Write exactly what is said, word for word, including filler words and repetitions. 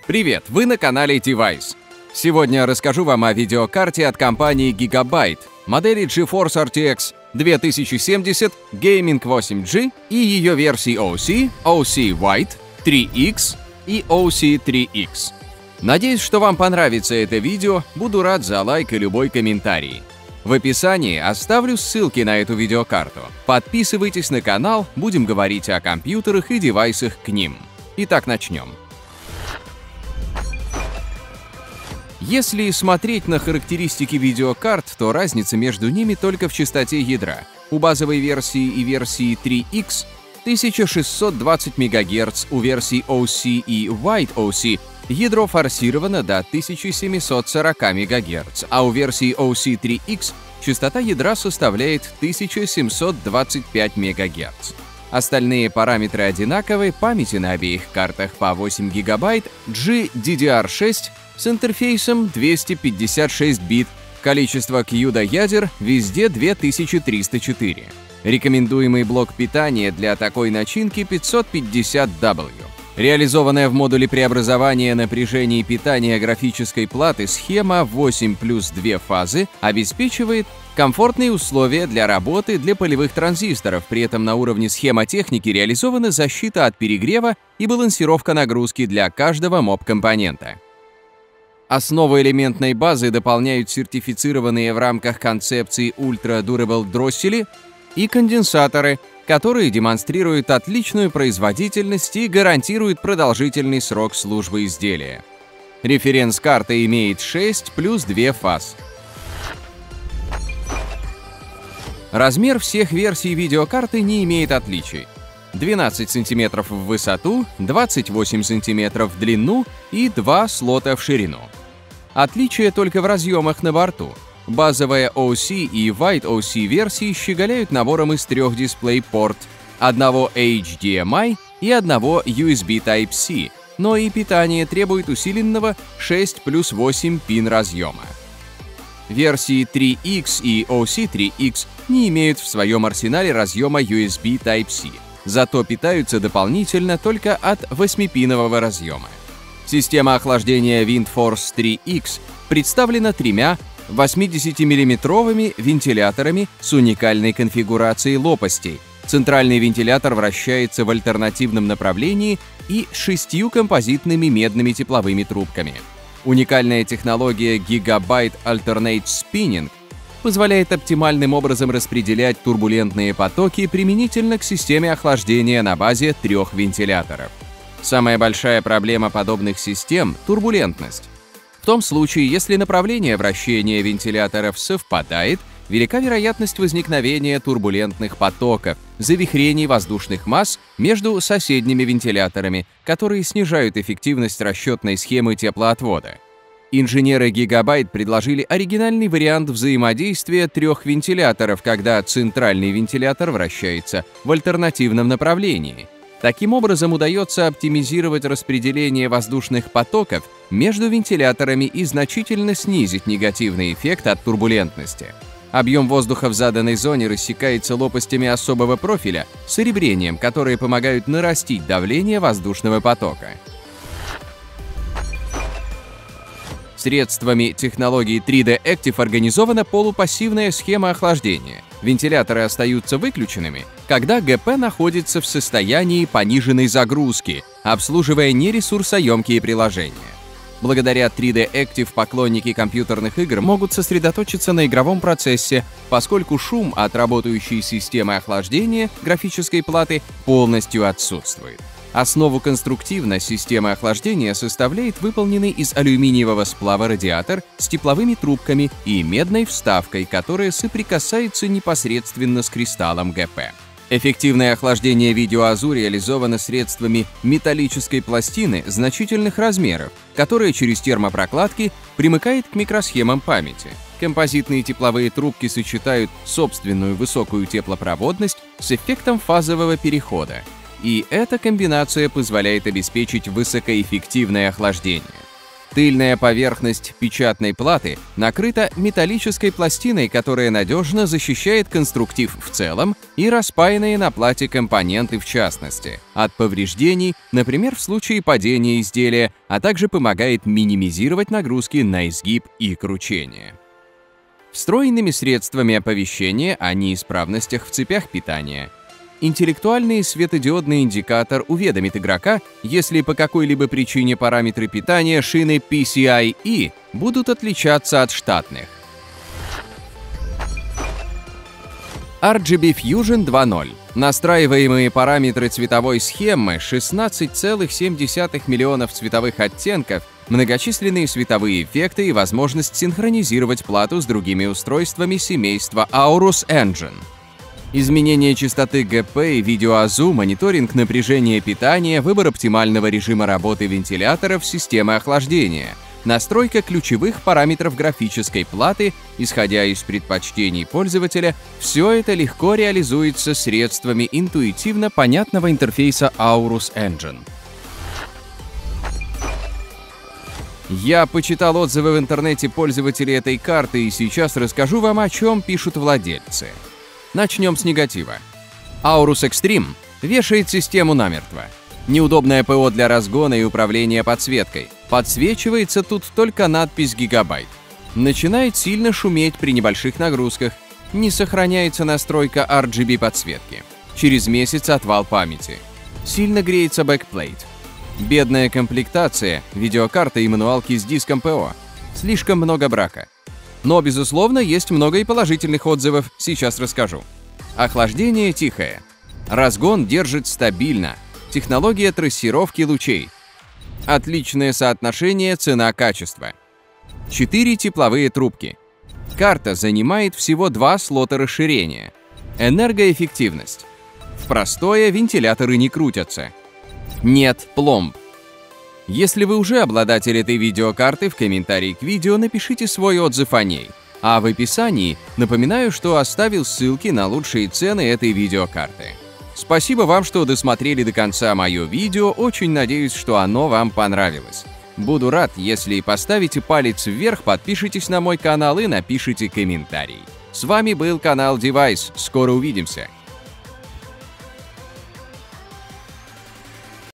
Привет, вы на канале Device. Сегодня расскажу вам о видеокарте от компании Gigabyte, модели GeForce эр ти экс две тысячи семьдесят, Gaming восемь джи и ее версии о си, о си White, три икс и о си три икс. Надеюсь, что вам понравится это видео, буду рад за лайк и любой комментарий. В описании оставлю ссылки на эту видеокарту. Подписывайтесь на канал, будем говорить о компьютерах и девайсах к ним. Итак, начнем. Если смотреть на характеристики видеокарт, то разница между ними только в частоте ядра. У базовой версии и версии три икс тысяча шестьсот двадцать мегагерц, у версий о си и White о си ядро форсировано до тысяча семьсот сорок мегагерц, а у версии о си три икс частота ядра составляет тысяча семьсот двадцать пять мегагерц. Остальные параметры одинаковы, памяти на обеих картах по восемь гигабайт, джи ди ди ар шесть с интерфейсом двести пятьдесят шесть бит, количество кьюда ядер везде две тысячи триста четыре. Рекомендуемый блок питания для такой начинки пятьсот пятьдесят дабл ю. Реализованная в модуле преобразования напряжения и питания графической платы схема восемь плюс две фазы обеспечивает комфортные условия для работы для полевых транзисторов, при этом на уровне схемотехники реализована защита от перегрева и балансировка нагрузки для каждого моб-компонента. Основу элементной базы дополняют сертифицированные в рамках концепции Ultra Durable дроссели и конденсаторы, которые демонстрируют отличную производительность и гарантируют продолжительный срок службы изделия. Референс-карта имеет шесть плюс две фаз. Размер всех версий видеокарты не имеет отличий. двенадцать сантиметров в высоту, двадцать восемь сантиметров в длину и два слота в ширину. Отличие только в разъемах на борту. Базовая о си и White о си версии щеголяют набором из трех DisplayPort, одного эйч ди эм ай и одного ю эс би Type-C, но и питание требует усиленного шесть плюс восемь пин разъема. Версии три икс и о си три икс не имеют в своем арсенале разъема ю эс би Type-C, зато питаются дополнительно только от восьмипинового разъема. Система охлаждения WindForce три икс представлена тремя восьмидесятимиллиметровыми вентиляторами с уникальной конфигурацией лопастей. Центральный вентилятор вращается в альтернативном направлении и шестью композитными медными тепловыми трубками. Уникальная технология Gigabyte Alternate Spinning позволяет оптимальным образом распределять турбулентные потоки применительно к системе охлаждения на базе трех вентиляторов. Самая большая проблема подобных систем – турбулентность. В том случае, если направление вращения вентиляторов совпадает, велика вероятность возникновения турбулентных потоков, завихрений воздушных масс между соседними вентиляторами, которые снижают эффективность расчетной схемы теплоотвода. Инженеры Gigabyte предложили оригинальный вариант взаимодействия трех вентиляторов, когда центральный вентилятор вращается в альтернативном направлении. Таким образом, удается оптимизировать распределение воздушных потоков между вентиляторами и значительно снизить негативный эффект от турбулентности. Объем воздуха в заданной зоне рассекается лопастями особого профиля с ребрением, которые помогают нарастить давление воздушного потока. Средствами технологии три дэ Active организована полупассивная схема охлаждения. Вентиляторы остаются выключенными, когда ГП находится в состоянии пониженной загрузки, обслуживая нересурсоемкие приложения. Благодаря три дэ Active поклонники компьютерных игр могут сосредоточиться на игровом процессе, поскольку шум от работающей системы охлаждения графической платы полностью отсутствует. Основу конструктивно системы охлаждения составляет выполненный из алюминиевого сплава радиатор с тепловыми трубками и медной вставкой, которая соприкасается непосредственно с кристаллом ГП. Эффективное охлаждение видеоАЗУ реализовано средствами металлической пластины значительных размеров, которая через термопрокладки примыкает к микросхемам памяти. Композитные тепловые трубки сочетают собственную высокую теплопроводность с эффектом фазового перехода. И эта комбинация позволяет обеспечить высокоэффективное охлаждение. Тыльная поверхность печатной платы накрыта металлической пластиной, которая надежно защищает конструктив в целом и распаянные на плате компоненты в частности от повреждений, например, в случае падения изделия, а также помогает минимизировать нагрузки на изгиб и кручение. Встроенными средствами оповещения о неисправностях в цепях питания. Интеллектуальный светодиодный индикатор уведомит игрока, если по какой-либо причине параметры питания шины пи си ай и будут отличаться от штатных. ар джи би Fusion два ноль. Настраиваемые параметры цветовой схемы, шестнадцать целых семь десятых миллионов цветовых оттенков, многочисленные световые эффекты и возможность синхронизировать плату с другими устройствами семейства Aorus Engine. Изменение частоты джи пи и видеоазу, мониторинг напряжения питания, выбор оптимального режима работы вентиляторов системы охлаждения, настройка ключевых параметров графической платы, исходя из предпочтений пользователя, все это легко реализуется средствами интуитивно понятного интерфейса Aorus Engine. Я почитал отзывы в интернете пользователей этой карты и сейчас расскажу вам, о чем пишут владельцы. Начнем с негатива. Aorus Extreme вешает систему намертво. Неудобное ПО для разгона и управления подсветкой. Подсвечивается тут только надпись «Гигабайт». Начинает сильно шуметь при небольших нагрузках. Не сохраняется настройка ар джи би подсветки. Через месяц отвал памяти. Сильно греется бэкплейт. Бедная комплектация, видеокарта и мануалки с диском ПО. Слишком много брака. Но, безусловно, есть много и положительных отзывов, сейчас расскажу. Охлаждение тихое. Разгон держит стабильно. Технология трассировки лучей. Отличное соотношение цена-качество. Четыре тепловые трубки. Карта занимает всего два слота расширения. Энергоэффективность. В простое вентиляторы не крутятся. Нет пломб. Если вы уже обладатель этой видеокарты, в комментарии к видео напишите свой отзыв о ней. А в описании напоминаю, что оставил ссылки на лучшие цены этой видеокарты. Спасибо вам, что досмотрели до конца мое видео, очень надеюсь, что оно вам понравилось. Буду рад, если поставите палец вверх, подпишитесь на мой канал и напишите комментарий. С вами был канал Девайс, скоро увидимся.